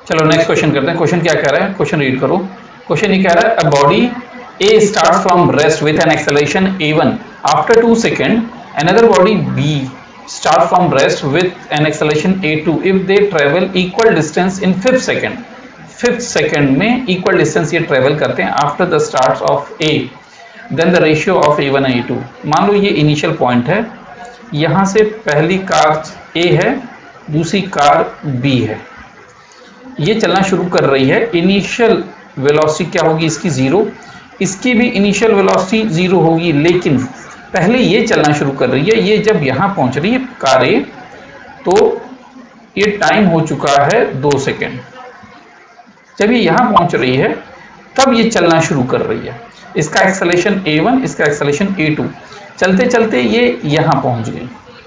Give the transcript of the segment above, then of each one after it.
चलो next question करते हैं। क्वेश्चन क्या कह रहा है, क्वेश्चन रीड करो। क्वेश्चन ये कह रहा है a body A starts from rest with an acceleration a1 after 2 seconds. Another body B starts from rest with an acceleration a2 if they travel equal distance in 5th second. 5th second में equal distance ये travel करते हैं after the start of A. Then the ratio of a1 and a2. मान लो ये initial point है, यहाँ से पहली कार A है, दूसरी कार B है, ये चलना शुरू कर रही है। इनिशियल वेलोसिटी क्या होगी इसकी, 0। इसकी भी इनिशियल वेलोसिटी 0 होगी, लेकिन पहले ये चलना शुरू कर रही है। ये जब यहाँ पहुँच रही है कार ए, तो ये टाइम हो चुका है 2 सेकेंड। जब ये यहाँ पहुँच रही है तब ये चलना शुरू कर रही है। इसका एक्सेलरेशन a1, इसका एक्सेलरेशन a2। चलते चलते ये यहाँ पहुँच गई,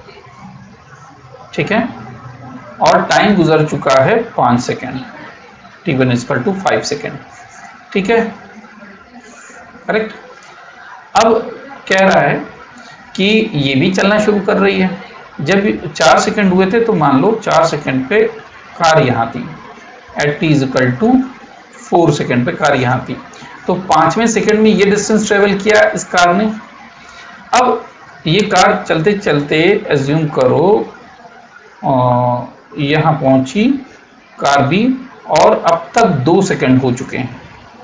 ठीक है, और टाइम गुजर चुका है 5 सेकेंड। t1 = 5 सेकेंड, ठीक है, करेक्ट। अब कह रहा है कि ये भी चलना शुरू कर रही है। जब 4 सेकेंड हुए थे तो मान लो 4 सेकेंड पे कार यहाँ थी, एट t = 4 सेकेंड पे कार यहाँ थी, तो 5वें सेकेंड में ये डिस्टेंस ट्रेवल किया इस कार ने। अब ये कार चलते चलते एज्यूम करो यहाँ पहुंची कार भी, और अब तक 2 सेकेंड हो चुके हैं,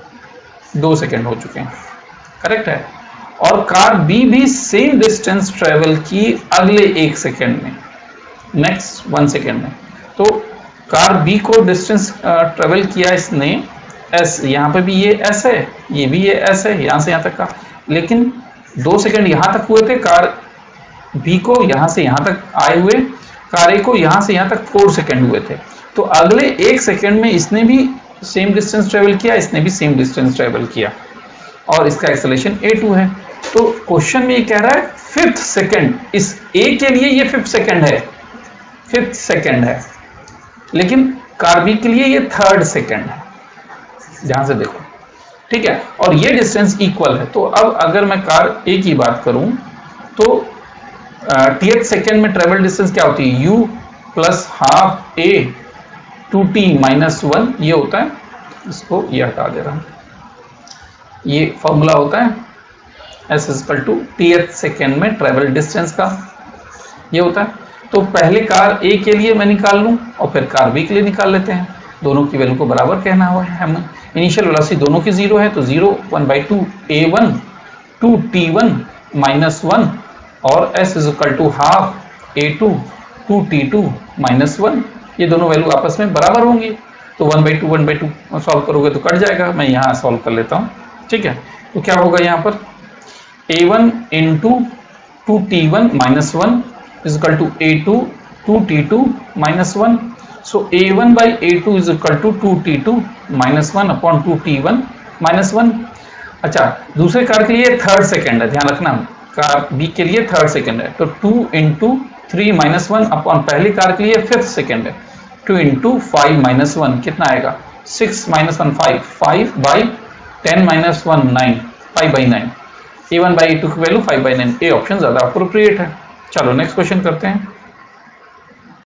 2 सेकेंड हो चुके हैं, करेक्ट है। और कार बी भी सेम डिस्टेंस ट्रेवल की अगले 1 सेकेंड में, नेक्स्ट 1 सेकेंड में। तो कार बी को डिस्टेंस ट्रेवल किया इसने एस, यहाँ पे भी ये एस है, ये भी ये एस है, यहाँ से यहाँ तक का, लेकिन 2 सेकेंड यहाँ तक हुए थे कार बी को, यहाँ से यहाँ तक आए हुए कार ए को यहाँ से यहाँ तक 4 सेकेंड हुए थे। तो अगले 1 सेकेंड में इसने भी सेम डिस्टेंस ट्रेवल किया, इसने भी सेम डिस्टेंस ट्रेवल किया, और इसका एक्सेलरेशन a2 है। तो क्वेश्चन में ये कह रहा है 5th सेकेंड, इस a के लिए ये 5th सेकेंड है, 5th सेकेंड है, लेकिन कार बी के लिए ये 3rd सेकेंड है, ध्यान से देखो, ठीक है। और ये डिस्टेंस इक्वल है। तो अब अगर मैं कार ए की बात करूं तो tth सेकेंड में ट्रेवल डिस्टेंस क्या होती है, u + ½ a 2t - 1 ये होता है। इसको ये हटा दे रहा हूं, ये फॉर्मूला होता है s = tth सेकेंड में ट्रेवल डिस्टेंस का, ये होता है। तो पहले कार ए के लिए मैं निकाल लूं और फिर कार बी के लिए निकाल लेते हैं। दोनों की वैल्यू को बराबर कहना हुआ है हमें। इनिशियल वेलोसिटी दोनों की 0 है, तो 0 1/2 a1 2t1 - 1 और s = ½ a2 2t2 - 1, ये दोनों वैल्यू आपस में बराबर होंगी। तो 1/2 सॉल्व करोगे तो कट जाएगा। मैं यहाँ सॉल्व कर लेता हूँ, ठीक है। तो क्या होगा यहाँ पर, a1 × 2t1 - 1 = a2 2t2 - 1। सो a1/a2 = 2t2 - 1 / 2t1 - 1। अच्छा, दूसरे कार के लिए 3rd सेकेंड है, ध्यान रखना, कार बी के लिए 3rd सेकेंड है। तो 2 × 3 - 1 / पहली कार के लिए 5th सेकेंड है, 2 × 5 - 1 कितना आएगा, 6 - 1 5, 5/10 - 1 9, 5/9। a1/a2 की वैल्यू 5/9, ए ऑप्शन ज्यादा अप्रोप्रिएट है। चलो नेक्स्ट क्वेश्चन करते हैं।